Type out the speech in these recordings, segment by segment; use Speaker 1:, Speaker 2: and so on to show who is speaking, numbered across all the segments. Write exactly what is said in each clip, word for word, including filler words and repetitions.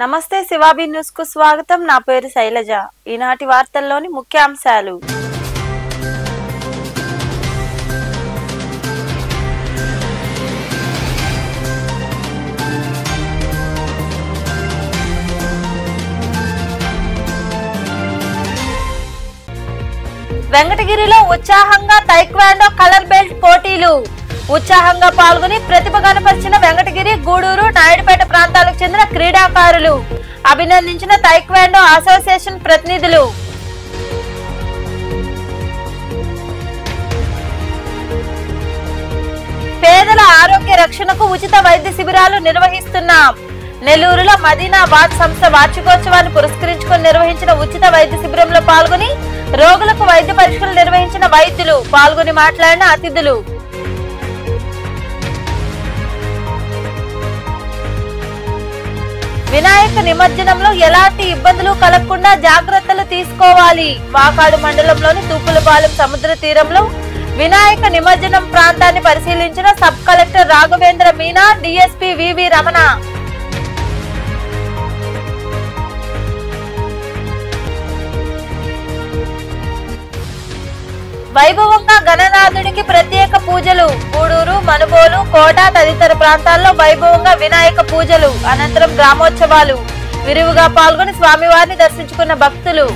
Speaker 1: నమస్తే శివాబి న్యూస్ కు స్వాగతం. నా పేరు శైలజ. ఈనాటి వార్తల్లోని ముఖ్యాంశాలు. వెంకటగిరిలో ఉత్సాహంగా తైక్వాండో కలర్ బెల్ట్ పోటీలు. ఉత్సాహంగా పాల్గొని ప్రతిభ కనపరిచిన వెంకటగిరి, గూడూరు, నాయుడుపేట ప్రాంతాలకు చెందిన క్రీడాకారులు. అభినందించిన తైక్వాండో అసోసియేషన్ ప్రతినిధులు. పేదల ఆరోగ్య రక్షణకు ఉచిత వైద్య శిబిరాలు నిర్వహిస్తున్నాం. నెల్లూరులో మదీనా వాచ్ సంస్థ వార్షికోత్సవాన్ని పురస్కరించుకొని నిర్వహించిన ఉచిత వైద్య శిబిరంలో పాల్గొని రోగులకు వైద్య పరీక్షలు నిర్వహించిన వైద్యులు, పాల్గొని మాట్లాడిన అతిథులు. వినాయక నిమజ్జనంలో ఎలాంటి ఇబ్బందులు కలగకుండా జాగ్రత్తలు తీసుకోవాలి. వాకాడు మండలంలోని తూపులపాలెం సముద్ర తీరంలో వినాయక నిమజ్జనం ప్రాంతాన్ని పరిశీలించిన sub collector Raghavendra Meena, DSP V V Ramana. వైభవంగా గణనాథుడికి ప్రత్యేక పూజలు. గూడూరు, మనుబోలు, కోట తదితర ప్రాంతాల్లో వైభవంగా వినాయక పూజలు, అనంతరం గ్రామోత్సవాలు. విరివిగా పాల్గొని స్వామివారిని దర్శించుకున్న భక్తులు.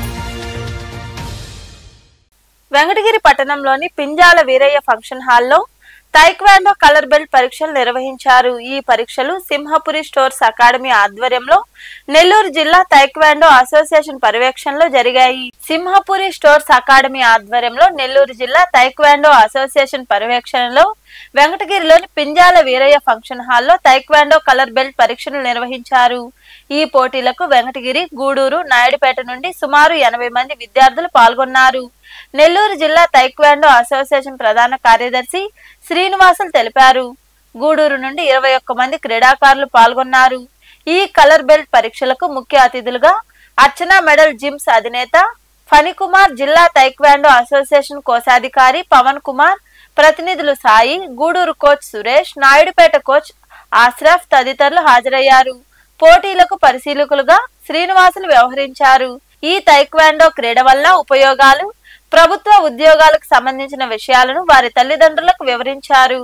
Speaker 1: వెంకటగిరి పట్టణంలోని పింజాల వీరయ్య ఫంక్షన్ హాల్లో తైక్వాండో కలర్ బెల్ట్ పరీక్షలు నిర్వహించారు. ఈ పరీక్షలు సింహపురి స్టోర్స్ అకాడమీ ఆధ్వర్యంలో నెల్లూరు జిల్లా తైక్వాండో అసోసియేషన్ పర్యవేక్షణలో జరిగాయి. సింహపురి స్టోర్స్ అకాడమీ ఆధ్వర్యంలో నెల్లూరు జిల్లా తైక్వాండో అసోసియేషన్ పర్యవేక్షణలో వెంకటగిరిలోని పింజాల వీరయ్య ఫంక్షన్ హాల్లో తైక్వాండో కలర్ బెల్ట్ పరీక్షలు నిర్వహించారు. ఈ పోటీలకు వెంకటగిరి, గూడూరు, నాయుడుపేట నుండి సుమారు ఎనభై మంది విద్యార్థులు పాల్గొన్నారు. నెల్లూరు జిల్లా తైక్వాండో అసోసియేషన్ ప్రధాన కార్యదర్శి శ్రీనివాసులు తెలిపారు. గూడూరు నుండి ఇరవై ఒక్క మంది క్రీడాకారులు పాల్గొన్నారు. ఈ కలర్ బెల్ట్ పరీక్షలకు ముఖ్య అతిథులుగా అర్చన మెడల్ జిమ్స్ అధినేత ఫణికుమార్, జిల్లా తైక్వాండో అసోసియేషన్ కోశాధికారి పవన్ కుమార్, ప్రతినిధులు సాయి, గూడూరు కోచ్ సురేష్, నాయుడుపేట కోచ్ ఆశ్రఫ్ తదితరులు హాజరయ్యారు. పోటీలకు పరిశీలకులుగా శ్రీనివాసులు వ్యవహరించారు. ఈ తైక్వాండో క్రీడ వల్ల ఉపయోగాలు, ప్రభుత్వ ఉద్యోగాలకు సంబంధించిన విషయాలను వారి తల్లిదండ్రులకు వివరించారు.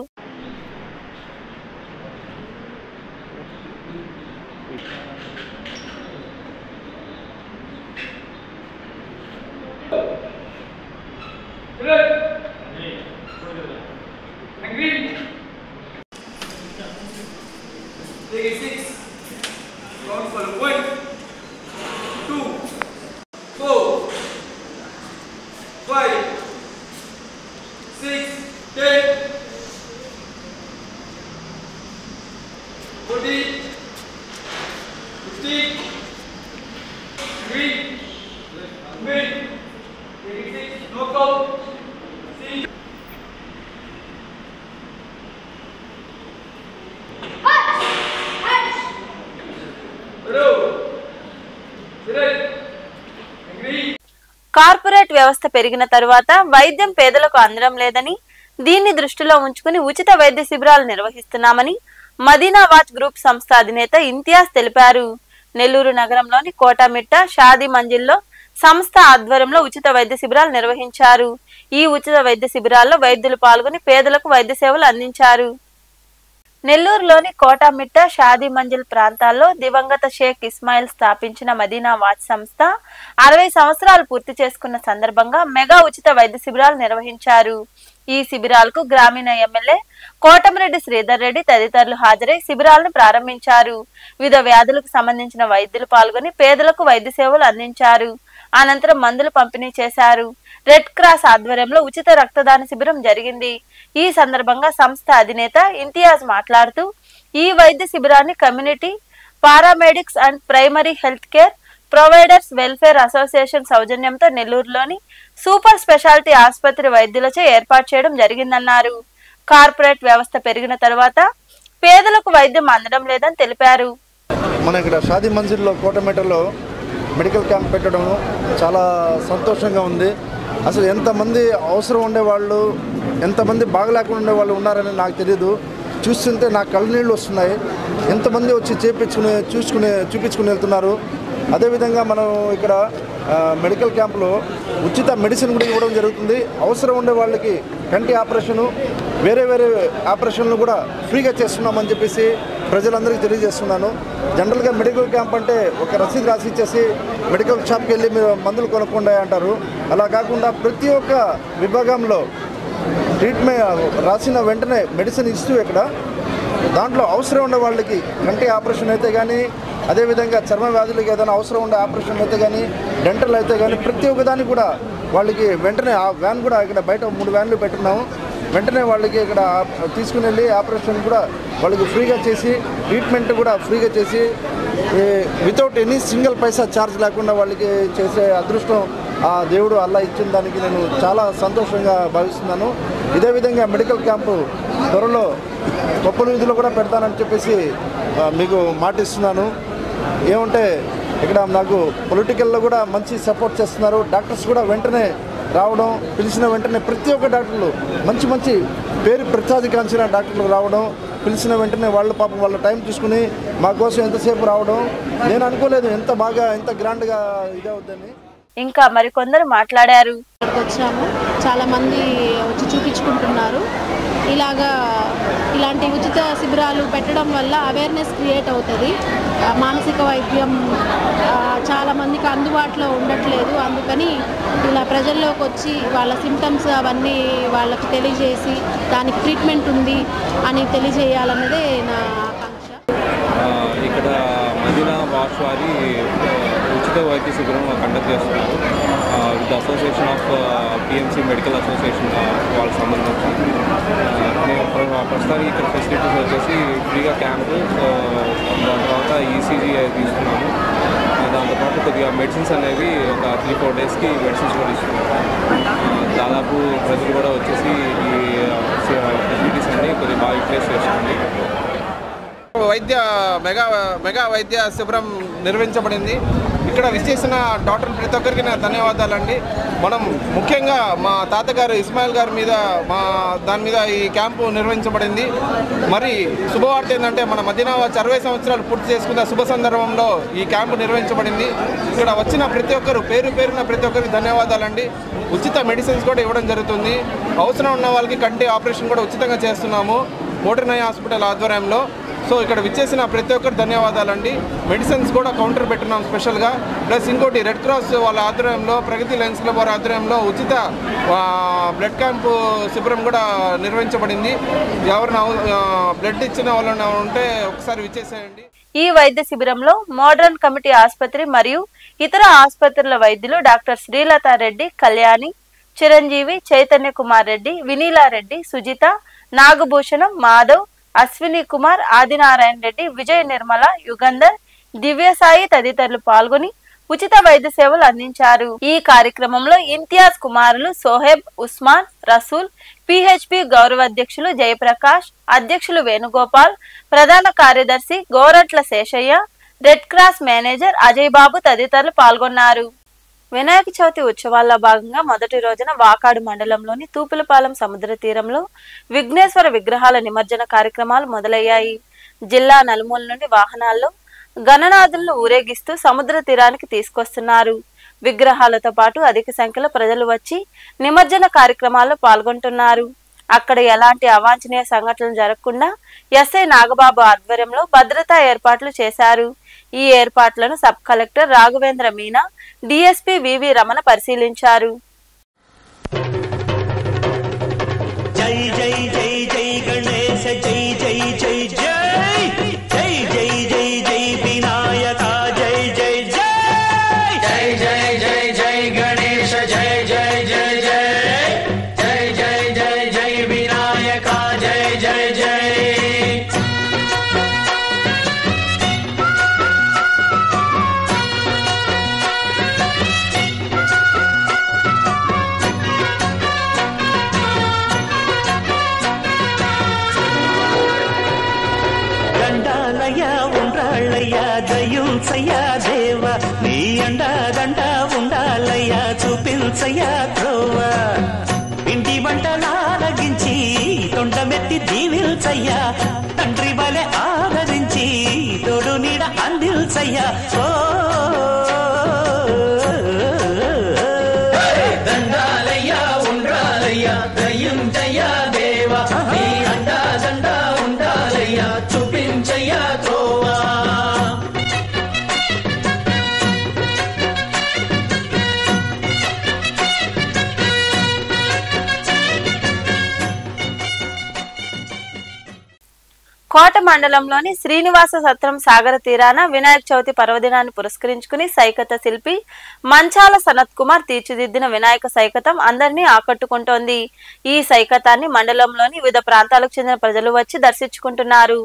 Speaker 1: కార్పొరేట్ వ్యవస్థ పెరిగిన తరువాత వైద్యం పేదలకు అందడం లేదని, దీన్ని దృష్టిలో ఉంచుకుని ఉచిత వైద్య శిబిరాలు నిర్వహిస్తున్నామని మదీనా వాచ్ గ్రూప్ సంస్థ అధినేత ఇంతియాజ్ తెలిపారు. నెల్లూరు నగరంలోని కోటమిట్ట, షాదీ మంజిల్లో సంస్థ ఆధ్వర్యంలో ఉచిత వైద్య శిబిరాలు నిర్వహించారు. ఈ ఉచిత వైద్య శిబిరాల్లో వైద్యులు పాల్గొని పేదలకు వైద్య సేవలు అందించారు. నెల్లూరులోని కోటమిట్ట, షాదీ మంజిల్ ప్రాంతాల్లో దివంగత షేక్ ఇస్మాయిల్ స్థాపించిన మదీనా వాచ్ సంస్థ అరవై సంవత్సరాలు పూర్తి చేసుకున్న సందర్భంగా మెగా ఉచిత వైద్య శిబిరాలు నిర్వహించారు. ఈ శిబిరాలకు గ్రామీణ ఎమ్మెల్యే కోటమిరెడ్డి శ్రీధర్ రెడ్డి తదితరులు హాజరై శిబిరాలను ప్రారంభించారు. వివిధ వ్యాధులకు సంబంధించిన వైద్యులు పాల్గొని పేదలకు వైద్య సేవలు అందించారు. అనంతరం మందులు పంపిణీ చేశారు. రెడ్ క్రాస్ ఆధ్వర్యంలో ఉచిత రక్తదాన శిబిరం జరిగింది. ఈ సందర్భంగా సంస్థ అధినేత ఇంతియాజ్ మాట్లాడుతూ, ఈ వైద్య శిబిరాన్ని community paramedics and primary health care providers welfare association సౌజన్యంతో నెల్లూరులోని సూపర్ స్పెషాలిటీ ఆసుపత్రి వైద్యులచే ఏర్పాటు చేయడం జరిగిందన్నారు. కార్పొరేట్ వ్యవస్థ పెరిగిన తర్వాత పేదలకు వైద్యం అందడం లేదని తెలిపారు.
Speaker 2: మన ఇక్కడ షాదీ మంజిల్లో కోటమిట్టలో మెడికల్ క్యాంప్ పెట్టడం చాలా సంతోషంగా ఉంది. అసలు ఎంతమంది అవసరం ఉండేవాళ్ళు, ఎంతమంది బాగలేకుండా ఉండేవాళ్ళు ఉన్నారని నాకు తెలియదు. చూస్తుంటే నా కళ్ళ నీళ్ళు వస్తున్నాయి. ఎంతమంది వచ్చి చేపించుకుని చూసుకుని చూపించుకుని వెళ్తున్నారు. అదేవిధంగా మనం ఇక్కడ మెడికల్ క్యాంపులో ఉచిత మెడిసిన్ కూడా ఇవ్వడం జరుగుతుంది. అవసరం ఉండే వాళ్ళకి కంటి ఆపరేషను, వేరే వేరే ఆపరేషన్లు కూడా ఫ్రీగా చేస్తున్నామని చెప్పేసి ప్రజలందరికీ తెలియజేస్తున్నాను. జనరల్గా మెడికల్ క్యాంప్ అంటే ఒక రసీదు రాసి ఇచ్చేసి మెడికల్ షాప్కి వెళ్ళి మీరు మందులు కొనుక్కోండి అంటారు. అలా కాకుండా ప్రతి ఒక్క విభాగంలో ట్రీట్మెంట్ రాసిన వెంటనే మెడిసిన్ ఇస్తూ ఇక్కడ దాంట్లో అవసరం ఉండే వాళ్ళకి కంటి ఆపరేషన్ అయితే కానీ, అదేవిధంగా చర్మ వ్యాధులకి ఏదైనా అవసరం ఉండే ఆపరేషన్ అయితే కానీ, డెంటల్ అయితే కానీ ప్రతి ఒక్క దానికి కూడా వాళ్ళకి వెంటనే ఆ వ్యాన్ కూడా ఇక్కడ బయట మూడు వ్యాన్లు పెట్టున్నాము. వెంటనే వాళ్ళకి ఇక్కడ తీసుకుని వెళ్ళి ఆపరేషన్ కూడా వాళ్ళకి ఫ్రీగా చేసి, ట్రీట్మెంట్ కూడా ఫ్రీగా చేసి, వితౌట్ ఎనీ సింగిల్ పైసా ఛార్జ్ లేకుండా వాళ్ళకి చేసే అదృష్టం ఆ దేవుడు అల్లా ఇచ్చిన దానికి నేను చాలా సంతోషంగా భావిస్తున్నాను. ఇదే విధంగా మెడికల్ క్యాంపు త్వరలో కొప్పల వీధిలో కూడా పెడతానని చెప్పేసి మీకు మాటిస్తున్నాను. ఏమంటే ఇక్కడ నాకు పొలిటికల్లో కూడా మంచి సపోర్ట్ చేస్తున్నారు. డాక్టర్స్ కూడా వెంటనే రావడం, పిలిచిన వెంటనే ప్రతి ఒక్క డాక్టర్లు మంచి మంచి పేరు ప్రఖ్యాతిగాంచిన డాక్టర్లు రావడం, పిలిచిన వెంటనే వాళ్ళ పాపం వాళ్ళ టైం చూసుకుని మా కోసం ఎంతసేపు రావడం నేను అనుకోలేదు ఎంత బాగా ఎంత గ్రాండ్గా ఇదే అవుద్దని.
Speaker 1: ఇంకా మరికొందరు మాట్లాడారు.
Speaker 3: వచ్చాము, చాలా మంది వచ్చి చూపించుకుంటున్నారు. ఇలాగా ఇలాంటి ఉచిత శిబిరాలు పెట్టడం వల్ల అవేర్నెస్ క్రియేట్ అవుతుంది. మానసిక వైద్యం చాలా మందికి అందుబాటులో ఉండట్లేదు. అందుకని ఇలా ప్రజల్లోకి వచ్చి వాళ్ళ సిమ్టమ్స్ అవన్నీ వాళ్ళకి తెలియజేసి దానికి ట్రీట్మెంట్ ఉంది అని తెలియజేయాలన్నదే నా ఆకాంక్ష.
Speaker 4: ఇక్కడ మదీనా వాష్ వారి ఉచిత వైద్య శిబిరం కండక్ట్ చేస్తున్నారు. With association of PMC medical association వాళ్ళకి సంబంధించి మేము ప్రస్తుతానికి ఇక్కడ ఫెసిలిటీస్ వచ్చేసి ఫ్రీగా క్యాంపు, దాని తర్వాత ఈసీజీ తీసుకున్నాము. దాంతోపాటు కొద్దిగా మెడిసిన్స్ అనేవి ఒక త్రీ ఫోర్ డేస్కి మెడిసిన్స్ కూడా ఇస్తున్నాము. దాదాపు ప్రజలు కూడా వచ్చేసి ఈ ఫెసిలిటీస్ అన్ని కొద్దిగా బాగా యూటిలైజ్ చేసుకోండి.
Speaker 5: వైద్య మెగా మెగా వైద్య శిబిరం నిర్వహించబడింది. ఇక్కడ విచ్చేసిన డాక్టర్ ప్రతి ఒక్కరికి నా ధన్యవాదాలండి. మనం ముఖ్యంగా మా తాతగారు ఇస్మాయిల్ గారి మీద మా దాని మీద ఈ క్యాంపు నిర్వహించబడింది. మరి శుభవార్త ఏంటంటే మన మదీనా వాచ్ అరవై సంవత్సరాలు పూర్తి చేసుకున్న శుభ సందర్భంలో ఈ క్యాంపు నిర్వహించబడింది. ఇక్కడ వచ్చిన ప్రతి ఒక్కరు పేరు పేరున ప్రతి ఒక్కరికి ధన్యవాదాలండి. ఉచిత మెడిసిన్స్ కూడా ఇవ్వడం జరుగుతుంది. అవసరం ఉన్న వాళ్ళకి కంటి ఆపరేషన్ కూడా ఉచితంగా చేస్తున్నాము మోటర్నయ హాస్పిటల్ ఆధ్వర్యంలో. సో ఇక్కడ విచ్చేసిన ప్రతి ఒక్కరు ధన్యవాదాలండి. మెడిసిన్స్ కూడా కౌంటర్ పెట్టున్నాం స్పెషల్గా. ప్లస్ ఇంకోటి రెడ్ క్రాస్ వాళ్ళ ఆధ్వర్యంలో, ప్రగతి లయన్స్ క్లబ్ వారి ఆధ్వర్యంలో ఉచిత బ్లడ్ క్యాంపు శిబిరం కూడా నిర్వహించబడింది. ఎవరైనా బ్లడ్ ఇచ్చిన వాళ్ళు ఉంటే ఒకసారి విచ్చేసేయండి.
Speaker 1: ఈ వైద్య శిబిరంలో మోడర్న్ కమిటీ ఆసుపత్రి మరియు ఇతర ఆసుపత్రుల వైద్యులు డాక్టర్ శ్రీలతారెడ్డి, కళ్యాణి, చిరంజీవి, చైతన్య కుమార్ రెడ్డి, వినీలారెడ్డి, సుజిత, నాగభూషణం, మాధవ్, అశ్విని కుమార్, ఆదినారాయణ రెడ్డి, విజయ నిర్మల, యుగంధర్, దివ్యసాయి తదితరులు పాల్గొని ఉచిత వైద్య సేవలు అందించారు. ఈ కార్యక్రమంలో ఇంతియాజ్ కుమారులు సోహెబ్, ఉస్మాన్, రసూల్, పిహెచ్పి గౌరవ అధ్యక్షులు జయప్రకాష్, అధ్యక్షులు వేణుగోపాల్, ప్రధాన కార్యదర్శి Goratla Seshaiah, red cross manager Ajay Babu తదితరులు పాల్గొన్నారు. వినాయక చవితి ఉత్సవాల్లో భాగంగా మొదటి రోజున వాకాడు మండలంలోని తూపులపాలెం సముద్ర తీరంలో విఘ్నేశ్వర విగ్రహాల నిమజ్జన కార్యక్రమాలు మొదలయ్యాయి. జిల్లా నలుమూల నుండి వాహనాల్లో గణనాథులను ఊరేగిస్తూ సముద్ర తీరానికి తీసుకొస్తున్నారు. విగ్రహాలతో పాటు అధిక సంఖ్యలో ప్రజలు వచ్చి నిమజ్జన కార్యక్రమాల్లో పాల్గొంటున్నారు. అక్కడ ఎలాంటి అవాంఛనీయ సంఘటనలు జరగకుండా ఎస్ఐ నాగబాబు ఆధ్వర్యంలో భద్రతా ఏర్పాట్లు చేశారు. ఈ ఏర్పాట్లను sub collector Raghavendra Meena, DSP V V Ramana పరిశీలించారు.
Speaker 6: జై జై జై జై గణేశ జై జై జై జై జై జై జై జై వినాయక జై జై జై జై జై జై జై గణేశ జై జై జై జై జై జై జై జై వినాయక జై జై జై. దయుంచయ్యా దేవ నీ అండా దండ ఉండాలయ్యా చూపించయ్యా ధ్రువ ఇంటి వంటలారగించి తొండమెత్తి దీవిల్చయ్యా తండ్రి వలె ఆదరించి తోడు నీడ అందిల్చయ్యా ఓ దండాలయ్యా ఉండాలయ్యా దయ్యుంటయ్యా దేవా నీ అండా దండా ఉండాలయ్యా చూపించయ్యా త్రోవా
Speaker 1: కోట మండలంలోని శ్రీనివాస సత్రం సాగర తీరాన వినాయక చవితి పర్వదినాన్ని పురస్కరించుకుని సైకత శిల్పి మంచాల సనత్ కుమార్ తీర్చిదిద్దిన వినాయక సైకతం అందరినీ ఆకట్టుకుంటోంది. ఈ సైకతాన్ని మండలంలోని వివిధ ప్రాంతాలకు చెందిన ప్రజలు వచ్చి దర్శించుకుంటున్నారు.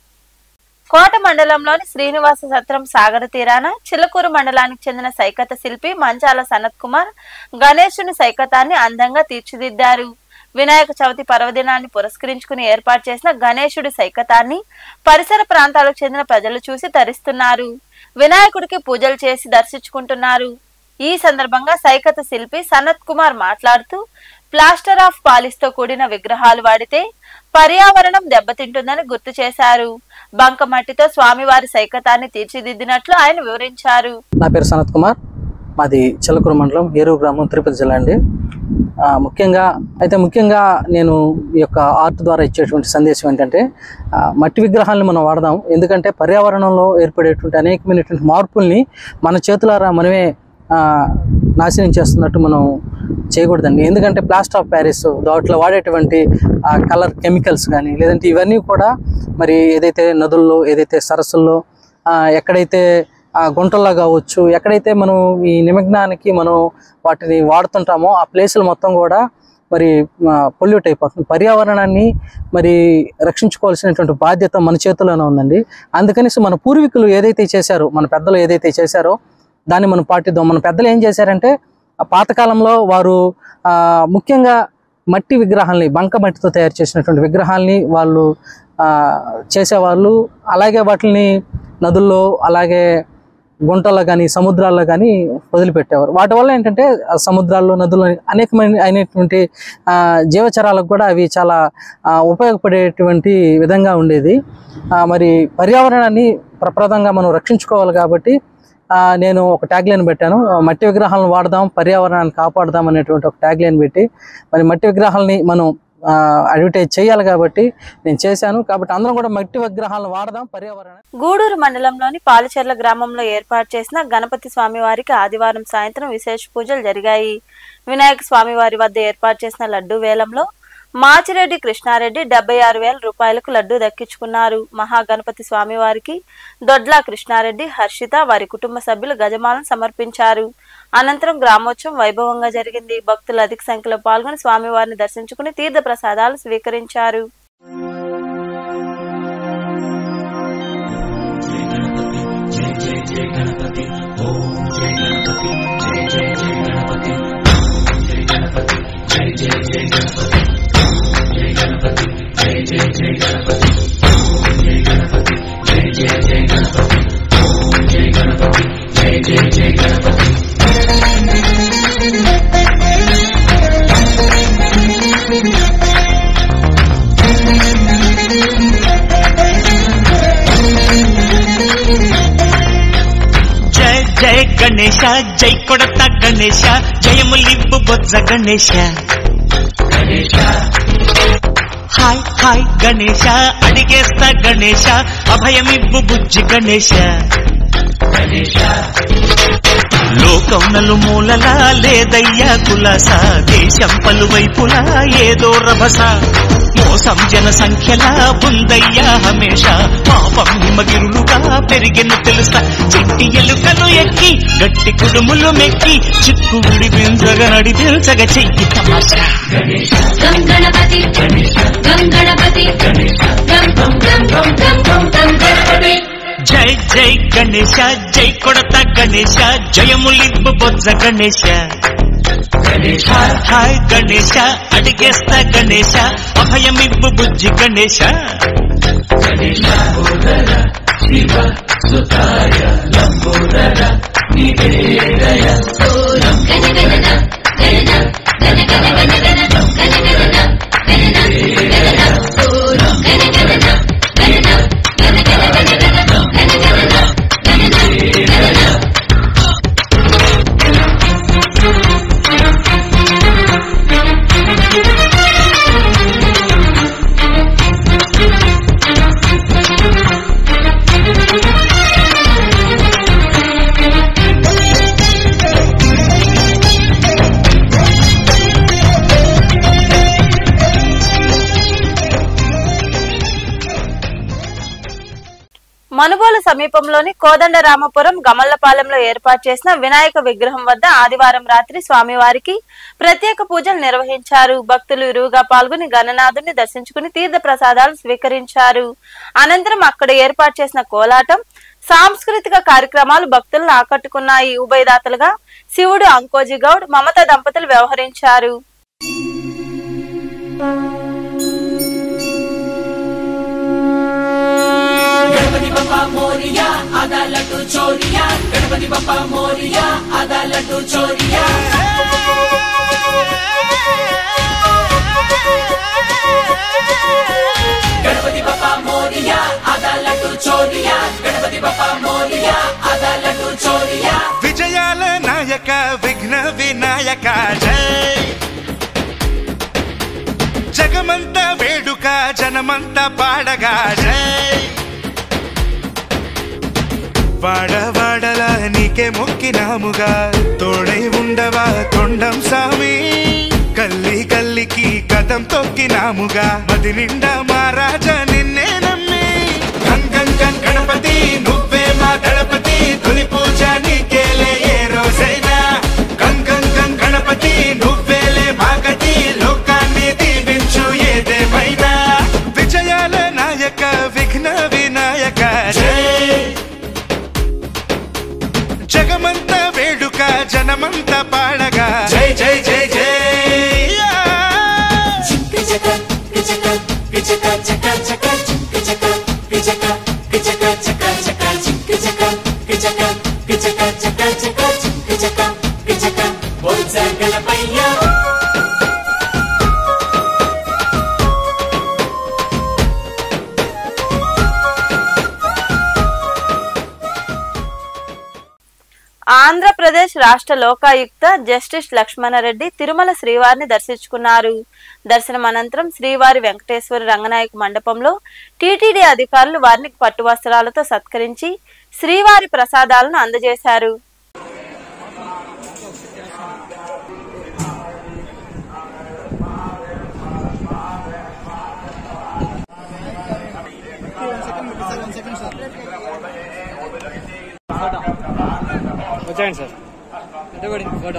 Speaker 1: కోట మండలంలోని శ్రీనివాస సత్రం సాగర తీరాన చిలకూరు మండలానికి చెందిన సైకత శిల్పి మంచాల సనత్ కుమార్ గణేశుని సైకతాన్ని అందంగా తీర్చిదిద్దారు. వినాయక చవితి పర్వదినాన్ని పురస్కరించుకుని ఏర్పాటు చేసిన గణేశుడి సైకతాన్ని పరిసర ప్రాంతాలకు చెందిన ప్రజలు చూసి తరిస్తున్నారు. వినాయకుడికి పూజలు చేసి దర్శించుకుంటున్నారు. ఈ సందర్భంగా సైకత శిల్పి సనత్ కుమార్ మాట్లాడుతూ ప్లాస్టర్ ఆఫ్ పాలిస్ తో కూడిన విగ్రహాలు వాడితే పర్యావరణం దెబ్బతింటుందని గుర్తు చేశారు. బంకమట్టితో స్వామివారి సైకతాన్ని తీర్చిదిద్దినట్లు ఆయన వివరించారు.
Speaker 7: నా పేరు సనత్ కుమార్, మాది చిలకూరు మండలం ఏరూరు గ్రామం, తిరుపతి జిల్లా అండి. ముఖ్యంగా అయితే ముఖ్యంగా నేను ఈ యొక్క ఆర్ట్ ద్వారా ఇచ్చేటువంటి సందేశం ఏంటంటే మట్టి విగ్రహాలను మనం వాడదాం. ఎందుకంటే పర్యావరణంలో ఏర్పడేటువంటి అనేకమైనటువంటి మార్పుల్ని మన చేతులారా మనమే నాశనం చేస్తున్నట్టు మనం చేయకూడదండి. ఎందుకంటే ప్లాస్టర్ ఆఫ్ ప్యారిస్ దాంట్లో వాడేటువంటి కలర్ కెమికల్స్ కానీ లేదంటే ఇవన్నీ కూడా మరి ఏదైతే నదుల్లో ఏదైతే సరస్సుల్లో ఎక్కడైతే గుంటల్లో కావచ్చు ఎక్కడైతే మనం ఈ నిమగ్నానికి మనం వాటిని వాడుతుంటామో ఆ ప్లేసులు మొత్తం కూడా మరి పొల్యూట్ అయిపోతుంది. పర్యావరణాన్ని మరి రక్షించుకోవాల్సినటువంటి బాధ్యత మన చేతుల్లోనే ఉందండి. అందుకని మన పూర్వీకులు ఏదైతే చేశారో, మన పెద్దలు ఏదైతే చేశారో దాన్ని మనం పాటిద్దాం. మన పెద్దలు ఏం చేశారంటే పాతకాలంలో వారు ముఖ్యంగా మట్టి విగ్రహాలని, బంక మట్టితో తయారు చేసినటువంటి విగ్రహాలని వాళ్ళు చేసేవాళ్ళు. అలాగే వాటిని నదుల్లో అలాగే గుంటల్లో కానీ సముద్రాల్లో కానీ వదిలిపెట్టేవారు. వాటి వల్ల ఏంటంటే సముద్రాల్లో నదుల్లో అనేకమైన అయినటువంటి జీవచరాలకు కూడా అవి చాలా ఉపయోగపడేటువంటి విధంగా ఉండేది. మరి పర్యావరణాన్ని ప్రప్రదంగా మనం రక్షించుకోవాలి కాబట్టి నేను ఒక ట్యాగ్ లైన్ పెట్టాను, మట్టి విగ్రహాలను వాడదాం, పర్యావరణాన్ని కాపాడదాం అనేటువంటి ఒక ట్యాగ్ లైన్ పెట్టి మరి మట్టి విగ్రహాలని మనం అడ్వర్టైజ్ చేయాలి కాబట్టి నేను చేశాను. కాబట్టి అందరం కూడా మట్టి విగ్రహాలను వాడదాం, పర్యావరణం.
Speaker 1: గూడూరు మండలంలోని పాలచెర్ల గ్రామంలో ఏర్పాటు చేసిన గణపతి స్వామివారికి ఆదివారం సాయంత్రం విశేష పూజలు జరిగాయి. వినాయక స్వామివారి వద్ద ఏర్పాటు చేసిన లడ్డూ వేలంలో మాచిరెడ్డి కృష్ణారెడ్డి డెబ్బై ఆరు వేల రూపాయలకు లడ్డూ దక్కించుకున్నారు. మహాగణపతి స్వామివారికి దొడ్లా కృష్ణారెడ్డి, హర్షిత, వారి కుటుంబ సభ్యులు గజమాలను సమర్పించారు. అనంతరం గ్రామోత్సవం వైభవంగా జరిగింది. భక్తులు అధిక సంఖ్యలో పాల్గొని స్వామివారిని దర్శించుకుని తీర్థ ప్రసాదాలు స్వీకరించారు.
Speaker 6: జయ గణేశ, జై కొడత గణేశ, జయములిబ్బు బొజ్జ గణేశ. హాయ్ హాయ్ గణేశ, అడిగేస్తా గణేశ, అభయమిబ్బు బుజ్జి గణేశ. లోకం నలుమూలలా లేదయ్యా కులాస, దేశం పలువైపులా ఏదో రభస. మోసం జన సంఖ్యలా ఉందయ్యా హమేష, పాపం హిమగిరులుగా పెరిగిన తెలుసా. చిట్టి ఎలుకలు ఎక్కి గట్టి కుడుములు మెక్కి చిక్కు విడిపించగా నడిపించగా చెయ్యి తమాషా. గణపతి గణపతి జై జై గణేశ, జై కొడత గణేశ, జయములిబ్బు బొజ్జ గణేశ. హాయ్ గణేశ, అడిగేస్తా గణేశ, అభయమిబ్బు బుజ్జి గణేశ. శివ సుతాయ లంబోదర నివేదయ సోరం గణగణ గణ గణ గణ గణ గణ గణ గణ గణ గణ సోరం గణగణ గణ
Speaker 1: మనుబోలు సమీపంలోని కోదండరామపురం గమల్లపాలెంలో ఏర్పాటు చేసిన వినాయక విగ్రహం వద్ద ఆదివారం రాత్రి స్వామివారికి ప్రత్యేక పూజలు నిర్వహించారు. భక్తులు ఇరువుగా పాల్గొని గణనాథుని దర్శించుకుని తీర్థ ప్రసాదాలు స్వీకరించారు. అనంతరం అక్కడ ఏర్పాటు చేసిన కోలాటం, సాంస్కృతిక కార్యక్రమాలు భక్తులను ఆకట్టుకున్నాయి. ఉభయదాతలుగా శివుడు అంకోజీ గౌడ్, మమత దంపతులు వ్యవహరించారు.
Speaker 8: गणपति बप्पा मोरिया आधा लड्डू चोरिया गणपति बप्पा मोरिया आधा लड्डू चोरिया गणपति बप्पा मोरिया आधा लड्डू चोरिया गणपति बप्पा मोरिया आधा लड्डू चोरिया
Speaker 9: विजयाल नायक विघ्न विनायक जय जगमंत वेडुक जनमंत पाडगा जय వాడవాడల నీకే మొక్కినాముగా తోడై ఉండవా తొండం సామి కల్లి కల్లికి కథం తొక్కినాముగా మది నిండా మహారాజా నిన్నే నమ్మి గంగం గం గణపతి నువ్వే మా గణపతి తొలి పూజ నీకేలే ఏ రోజైనా గంగం గం గణపతి నువ్వేలే మా గతి లోకాన్ని దీవించు ఏదేమైనా విజయాల నాయక విఘ్న వినాయక జై జగమంత వేడుక జనమంత పాడగా జై జై జై జై
Speaker 1: ఆంధ్రప్రదేశ్ రాష్ట్ర లోకాయుక్త జస్టిస్ లక్ష్మణరెడ్డి తిరుమల శ్రీవారిని దర్శించుకున్నారు. దర్శనం అనంతరం శ్రీవారి వెంకటేశ్వర రంగనాయక మండపంలో టీటీడీ అధికారులు వారిని పట్టు వస్త్రాలతో సత్కరించి శ్రీవారి ప్రసాదాలను అందజేశారు.
Speaker 10: వచ్చాయండి సార్ అంటే పడింది ఫోటో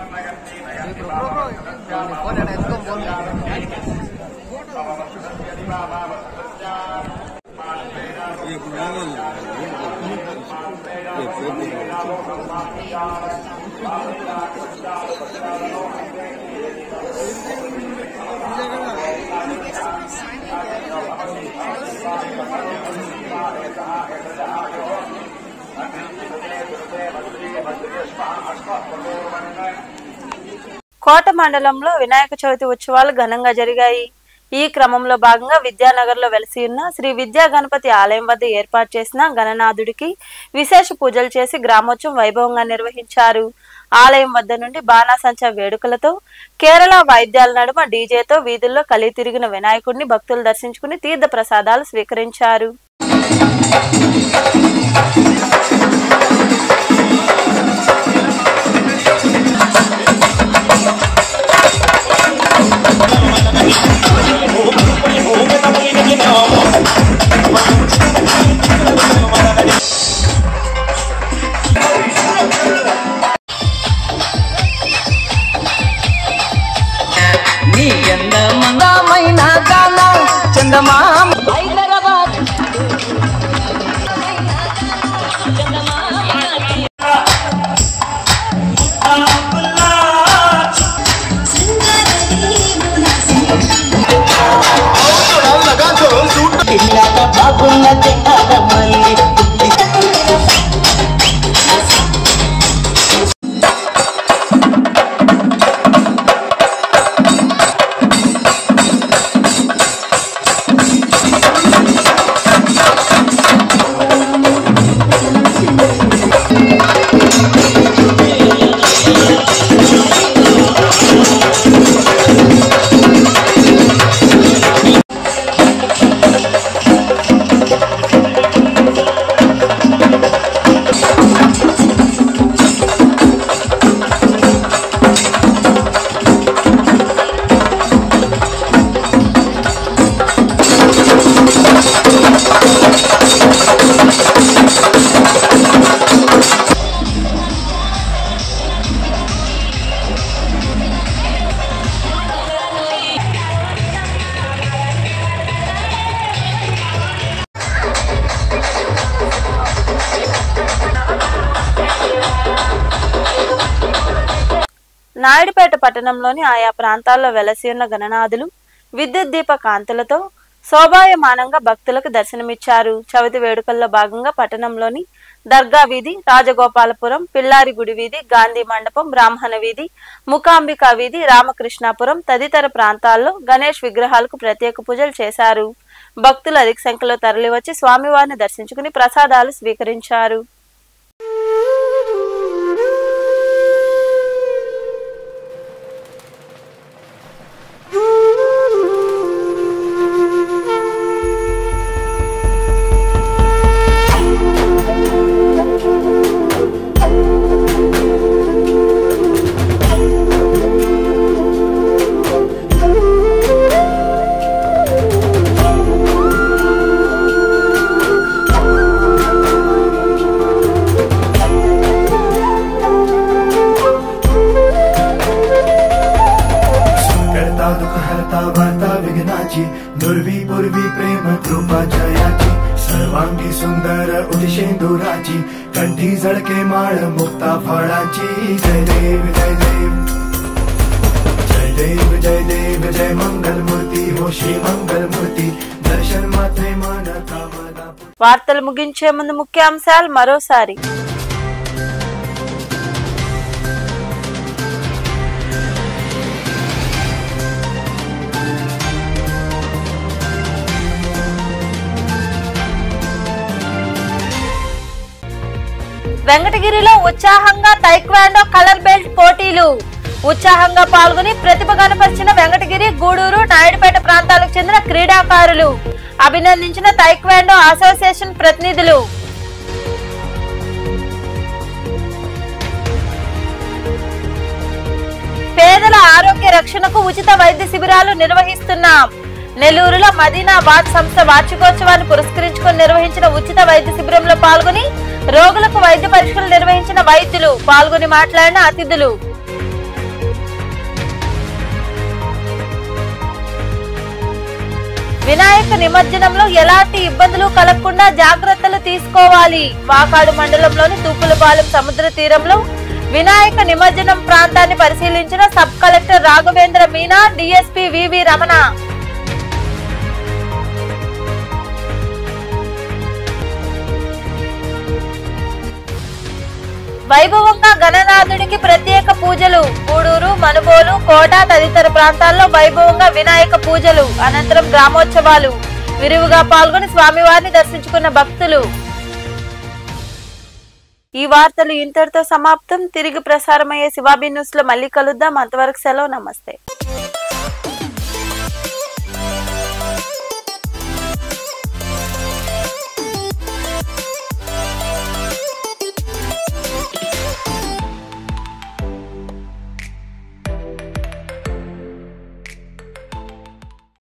Speaker 1: కోట మండలంలో వినాయక చవితి ఉత్సవాలు ఘనంగా జరిగాయి. ఈ క్రమంలో భాగంగా విద్యానగర్ లో వెలిసి ఉన్న శ్రీ విద్యా గణపతి ఆలయం వద్ద ఏర్పాటు చేసిన గణనాథుడికి విశేష పూజలు చేసి గ్రామోత్సవం వైభవంగా నిర్వహించారు. ఆలయం వద్ద నుండి బాణాసంచా వేడుకలతో కేరళ వాయిద్యాల నడుమ డీజేతో వీధుల్లో కలిగి తిరిగిన వినాయకుడిని భక్తులు దర్శించుకుని తీర్థ ప్రసాదాలు స్వీకరించారు.
Speaker 8: నీ అందమైన గాన చందమామ హైదరాబాద్
Speaker 1: నాయుడుపేట పట్టణంలోని ఆయా ప్రాంతాల్లో వెలసి ఉన్న గణనాథులు విద్యుత్ దీప కాంతులతో శోభాయమానంగా భక్తులకు దర్శనమిచ్చారు. చవితి వేడుకల్లో భాగంగా పట్టణంలోని దర్గా వీధి, రాజగోపాలపురం, పిల్లారి గుడి వీధి, గాంధీ మండపం, బ్రాహ్మణ వీధి, ముకాంబికా వీధి, రామకృష్ణాపురం తదితర ప్రాంతాల్లో గణేష్ విగ్రహాలకు ప్రత్యేక పూజలు చేశారు. భక్తులు అధిక సంఖ్యలో తరలివచ్చి స్వామివారిని దర్శించుకుని ప్రసాదాలు స్వీకరించారు.
Speaker 11: दुर्वी पूर्वी प्रेम कृपा जयाची सर्वांगी सुंदर उदिशेंदुराची कंठी झळके माळ मुक्ता फळाची जय देव जय देव जय देव जय देव जय मंगल मूर्ति हो श्री मंगल मूर्ति दर्शन मात्रे मन कामना.
Speaker 1: వార్తలు ముగించే ముందు ముఖ్యాంశాలు మరోసారి. వెంకటగిరిలో ఉత్సాహంగా తైక్వాండో కలర్ బెల్ట్ పోటీలు. ఉత్సాహంగా పాల్గొని ప్రతిభ కనపరిచిన వెంకటగిరి, గూడూరు, నాయుడుపేట ప్రాంతాలకు చెందిన క్రీడాకారులు. అభినందించిన తైక్వాండో అసోసియేషన్ ప్రతినిధులు. పేదల ఆరోగ్య రక్షణకు ఉచిత వైద్య శిబిరాలు నిర్వహిస్తున్నాం. నెల్లూరులో మదీనా వాచ్ సంస్థ వార్షికోత్సవాన్ని పురస్కరించుకుని నిర్వహించిన ఉచిత వైద్య శిబిరంలో పాల్గొని రోగులకు వైద్య పరీక్షలు నిర్వహించిన వైద్యులు, పాల్గొని మాట్లాడిన అతిథులు. వినాయక నిమజ్జనంలో ఎలాంటి ఇబ్బందులు కలగకుండా జాగ్రత్తలు తీసుకోవాలి. వాకాడు మండలంలోని తూపులపాలెం సముద్ర తీరంలో వినాయక నిమజ్జనం ప్రాంతాన్ని పరిశీలించిన sub collector Raghavendra Meena, DSP V V Ramana. వైభవంగా గణనాథుడికి ప్రత్యేక పూజలు. గూడూరు, మనుబోలు, కోట తదితర ప్రాంతాల్లో వైభవంగా వినాయక పూజలు. అనంతరం గ్రామోత్సవాలు. విరివిగా పాల్గొని స్వామివారిని దర్శించుకున్న భక్తులు. ఈ వార్తలు ఇంతటితో సమాప్తం. తిరిగి ప్రసారమయ్యే శివాబీ న్యూస్ లో మళ్ళీ కలుద్దాం. అంతవరకు సెలవు. నమస్తే.